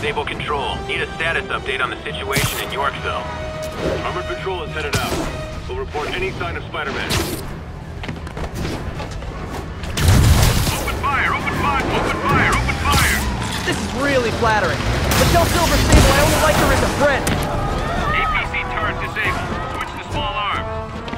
Disable control. Need a status update on the situation in Yorkville. Armored patrol is headed out. We'll report any sign of Spider-Man. Open fire! Open fire! Open fire! Open fire! This is really flattering. But tell Silver Sable I only like her as a friend. APC turret disabled. Switch to small arms.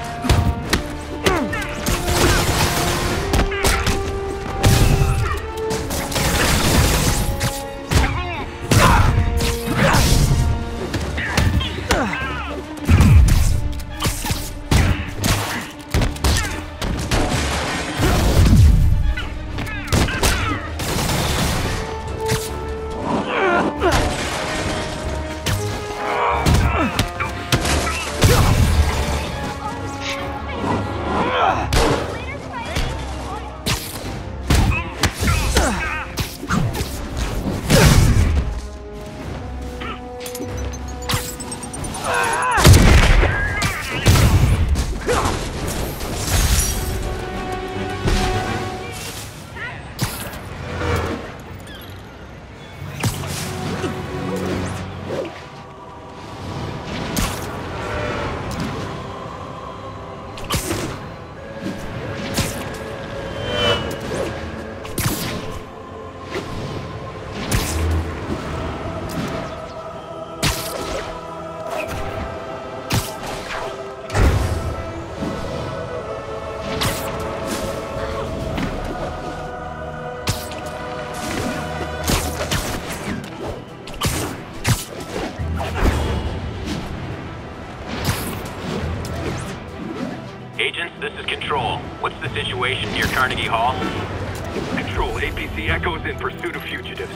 Agents, this is Control. What's the situation near Carnegie Hall? Control, APC echoes in pursuit of fugitives.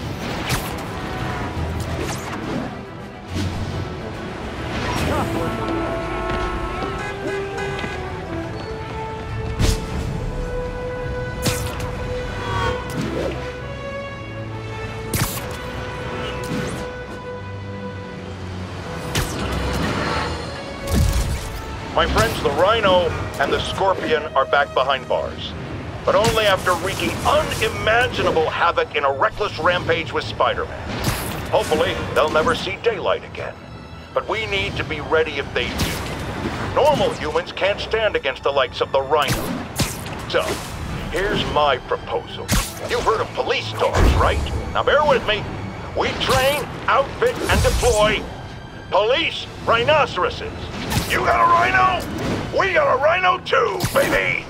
My friends, the Rhino and the Scorpion are back behind bars, but only after wreaking unimaginable havoc in a reckless rampage with Spider-Man. Hopefully, they'll never see daylight again. But we need to be ready if they do. Normal humans can't stand against the likes of the Rhino. So, here's my proposal. You've heard of police dogs, right? Now bear with me. We train, outfit, and deploy police rhinoceroses. You got a rhino? We got a rhino too, baby!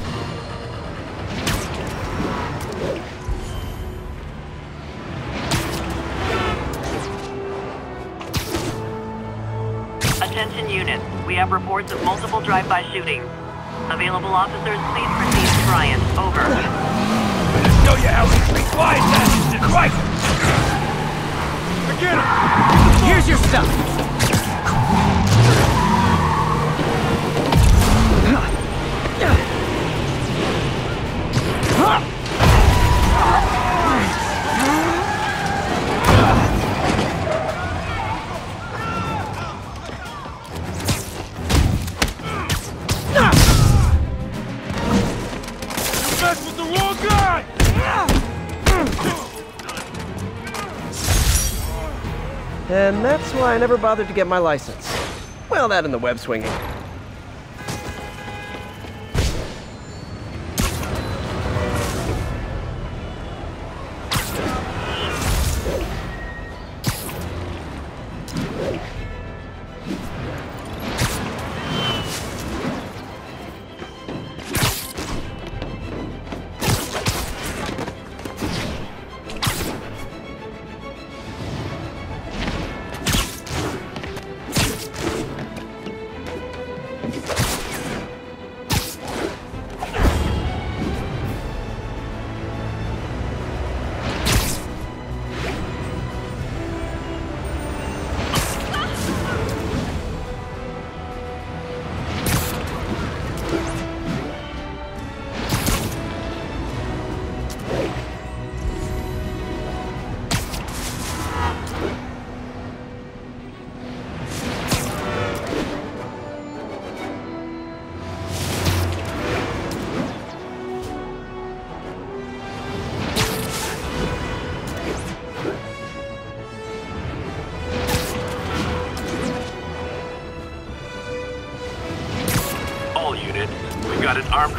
Attention units. We have reports of multiple drive-by shootings. Available officers, please proceed to Bryant. Over. Show you how we treat wise asses and right! Forget it! Here's your stuff! And that's why I never bothered to get my license. Well, that and the web swinging.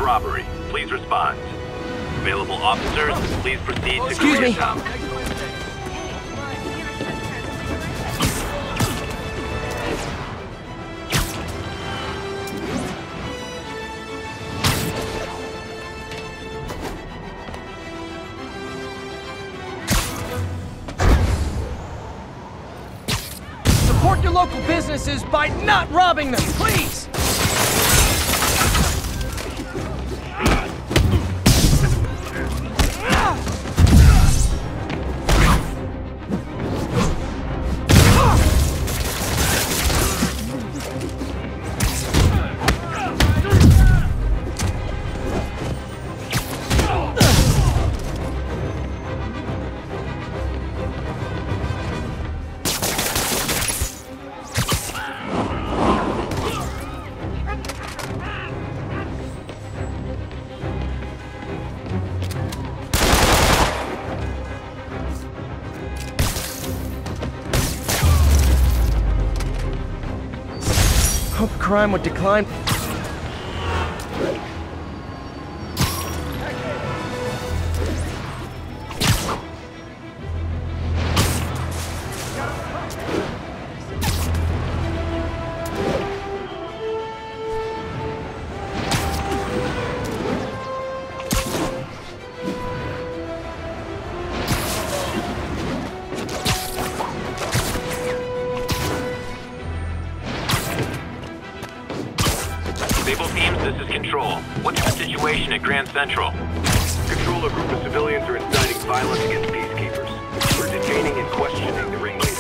robbery. Please respond. Available officers, please proceed to Excuse me. Koreatown. Support your local businesses by not robbing them, please! Hope crime would decline. Stable teams, this is Control. What's the situation at Grand Central? Control, a group of civilians are inciting violence against peacekeepers. We're detaining and questioning the ringleaders.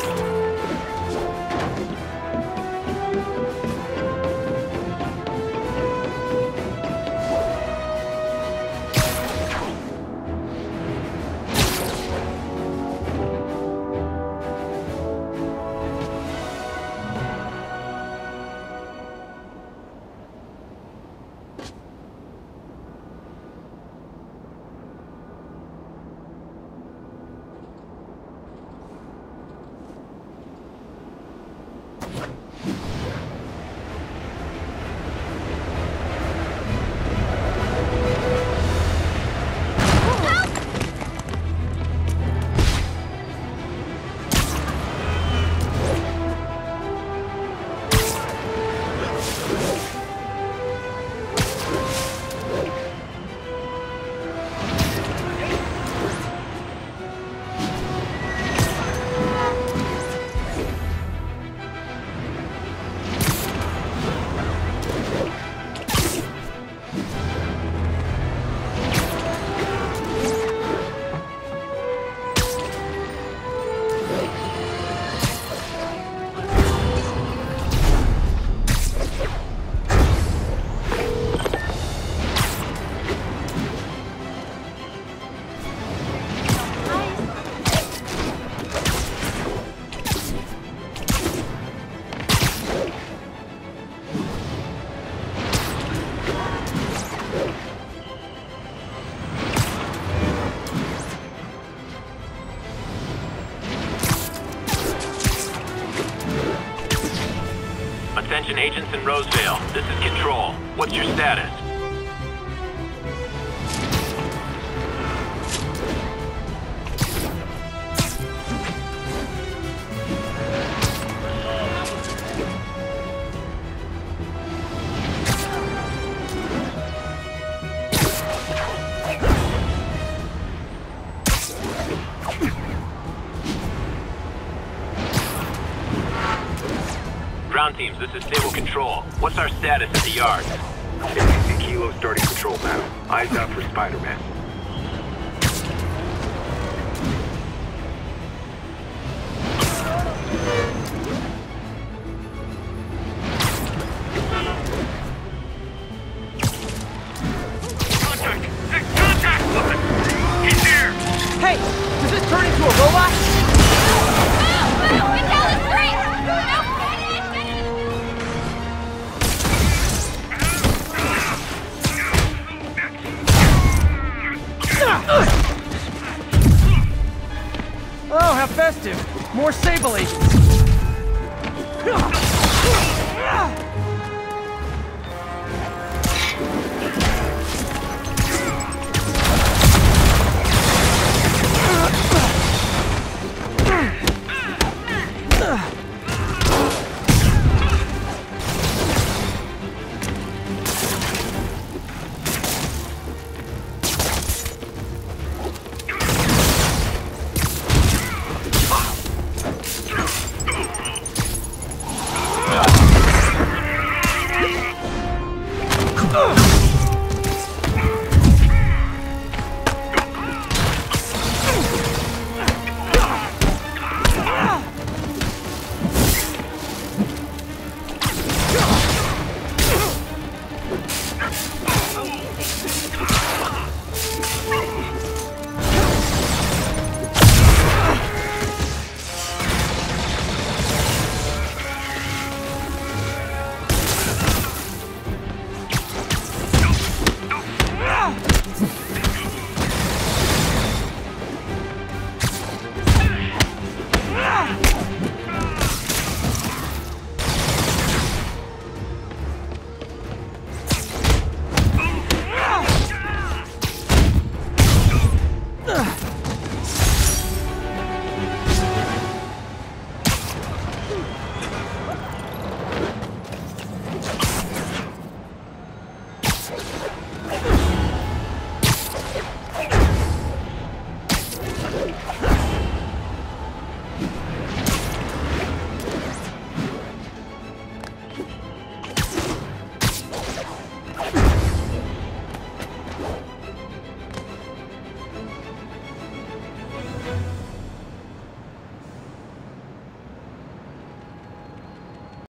Attention agents in Roseville, this is Control. What's your status? Ground teams, this is Stable Control. What's our status at the yard? NYC Kilo starting patrol now. Eyes out for Spiderman. Contact! Hey, contact! He's here! Hey! Does this turn into a robot? Oh, how festive! More Sable agents!